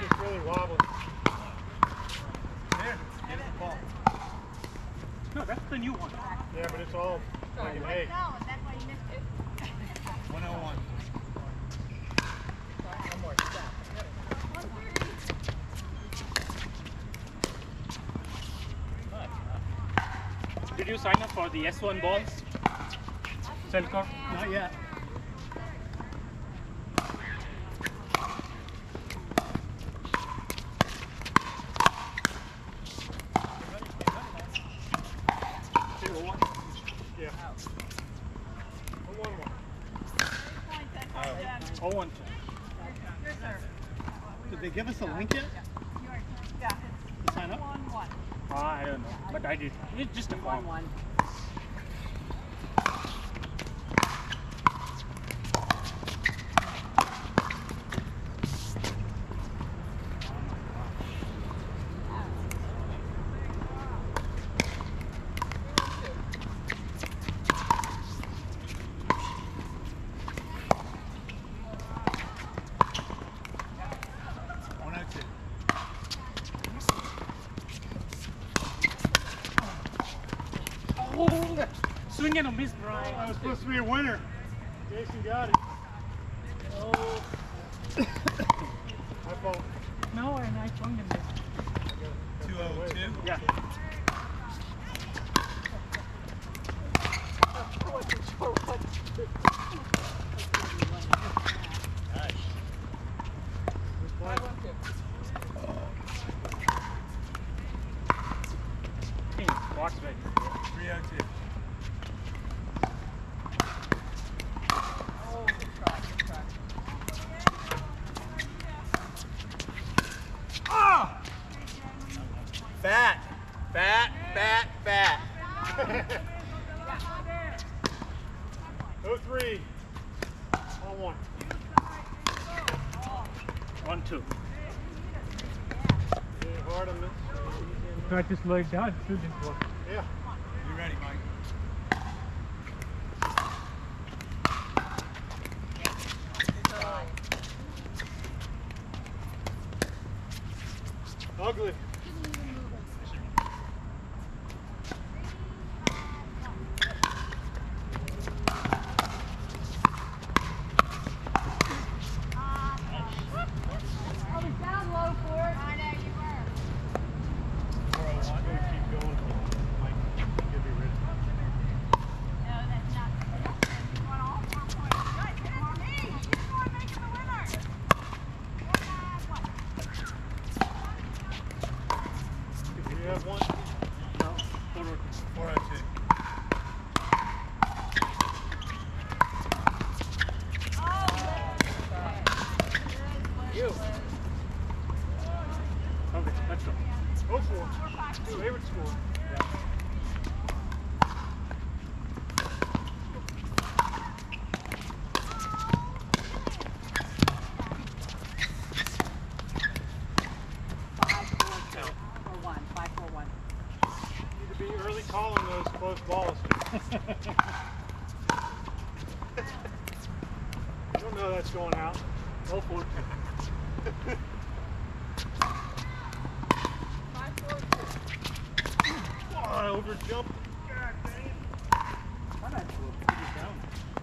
It's really wobbly. There, give it the ball. No, that's the new one. Yeah, but it's all like an egg. No, that's why you missed it. 101. One more step. Did you sign up for the S1 balls? Selkor? Not yet. Yeah. 1-1. Oh, one. Your serve. Did they give us a link yet Yeah, to sign up? 1-1. I don't know, but I did. It's just a form. 1-1. Oh, swing and a miss, Brian. That was supposed to be a winner. Jason got it. Oh. My fault. No, and I swung and missed. 202? Yeah. Box right. 302. Oh, good try, good try. Ah! Fat. Fat, fat, fat. 0-3. 1-1. 1-2. Hard on this. Practice like that, should this work? Yeah. You ready, Mike? Ugly. I was down low for it. I know you were. 401. I'm going to keep going. Mike, you'll be ready. No, that's not. You want all 4 points. Good, hit it for me. You're the one making the winner. 4-9-1. Do you have one? No. 402. You. Okay, let's go. 0-4. Favorite school. Need to be early calling those close balls. You don't know that's going out. 0-4. Oh, I overjumped. God dang. I'm not sure. Put it down.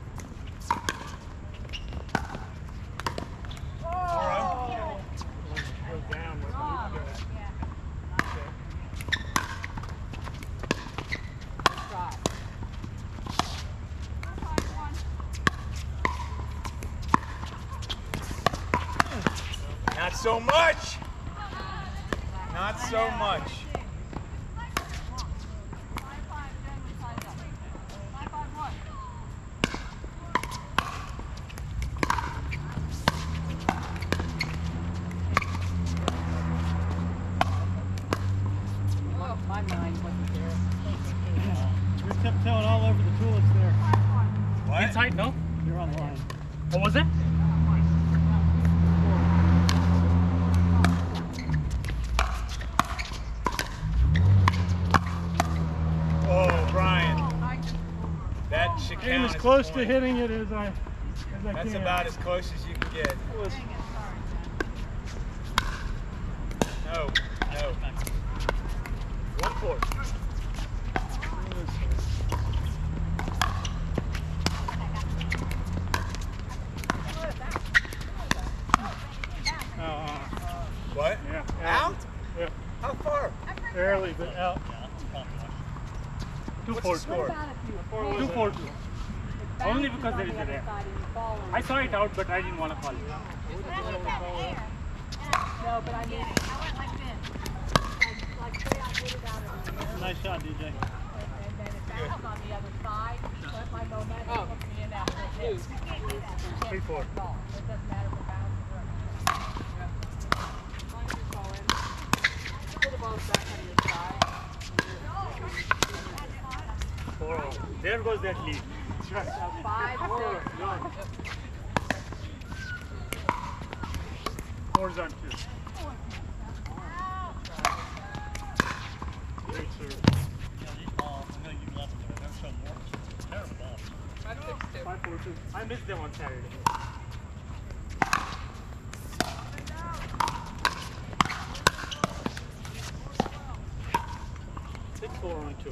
Go down with the loop guy. Not so much. Not so much. My mind wasn't there. You're tiptoeing all over the tulips there. What? Inside, no? You're on the line. What was it? Oh, Brian. That should Came count as as close a to point. hitting it as I That's can. about as close as you can get. It was How far? Barely, but out. 2-4. Score. 2-4. Only because there is a red. I saw it out, but I didn't want to call it. No, but I mean, I went like this. Like say I did it out of the Nice shot, DJ. and then it bounced on the other side. Let my momentum hook me in after this. You can't do that. 3-4. It doesn't matter if it bounces or not. Pull the balls back on your side. 4. There goes that lead. 5, 6, 4's on 2. Great serve. 5-4-2. I missed them on Saturday. 6-4 on 2.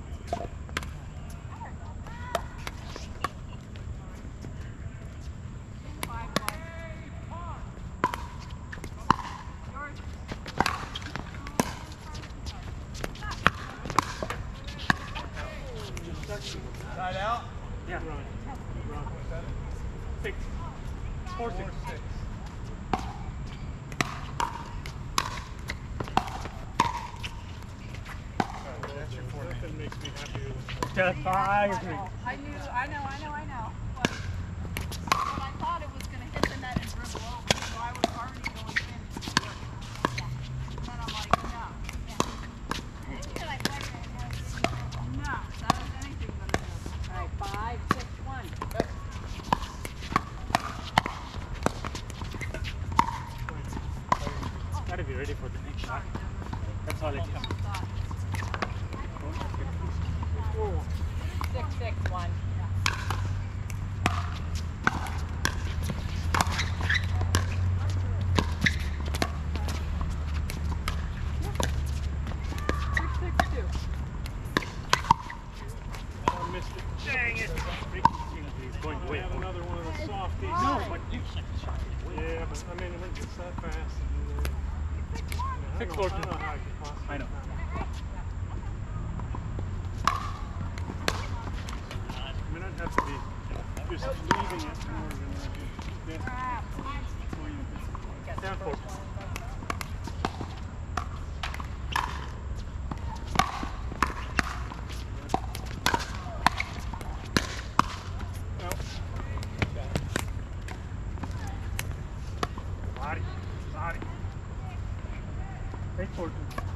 Side out. Yeah. 6. 4-6. That's your 4. Nothing makes me happier than Just I agree. I know. But I thought it was going to hit the net and dribble over, so I was already going in. And then I'm like, no. No, that was anything but a dribble. All right, 5, 6, 1. Gotta be ready for the next shot. That's all it is. 6, 6, 1. I missed it. Dang it! He's going I way. have another one of the softies. No, but you shot it way. Yeah, but I mean, when it gets that fast, I 6-4-2. don't know how I could possibly. I know. I mean, I'd have to be just leaving it in order to get before you get 7-4. Body. 8-4.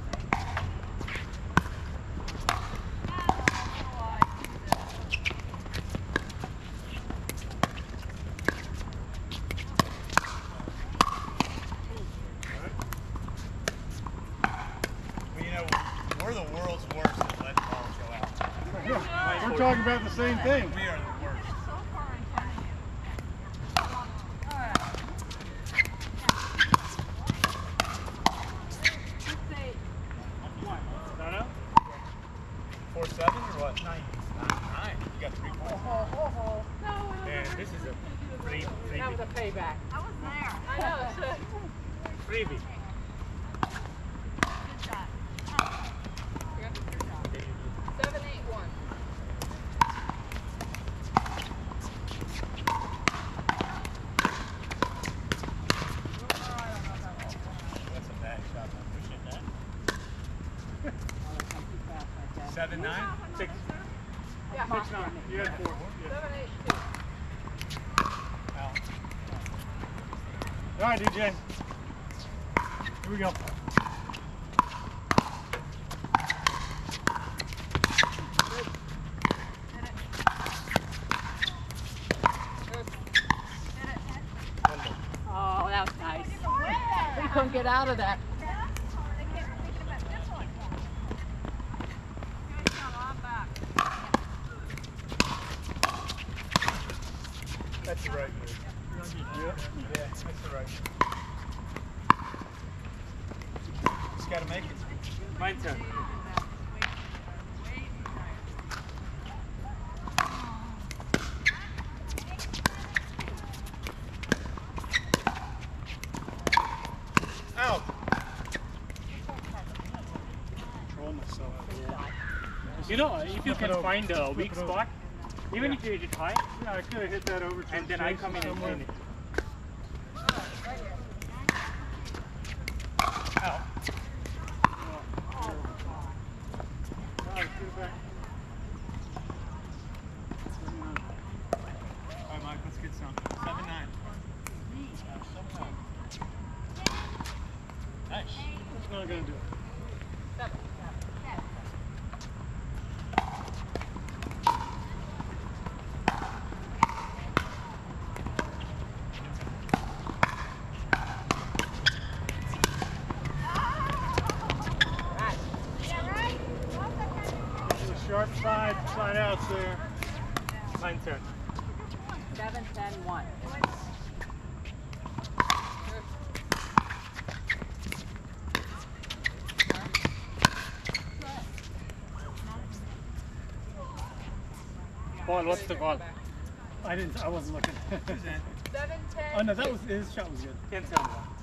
Well, you know, we're the world's worst at letting balls go out. We're talking about the same thing. We are the worst. So far ahead of you. All right. 6, 8. 4-7 or what? 9. 9. You got 3 points. No, And this is a that was a payback. I was there. I know. freebie. Good shot. 7, 8, 1. That's a bad shot. I appreciate that. 7, 9? 6. Yeah. 6-9. You had 4. 7, 8, 2. Out. All right, DJ. Here we go. Oh, that was nice. We couldn't get out of that. That's the right move. Yeah, that's the right move. Just gotta make it. My turn. Out. You know, if you can over. find a weak Flip it over. spot, even if you hit it high, Yeah, I could have hit that over to and the then I chase come in and somewhere. clean it. Out. Alright, get it back. All right, Mike, let's get some. 7-9. Nice. That's not gonna do it. The sharp side outs there. Mine, sir. 7, 10, 1. Paul, what's the call? I wasn't looking. 7, 10. Oh no, that was his shot was good. 10-7.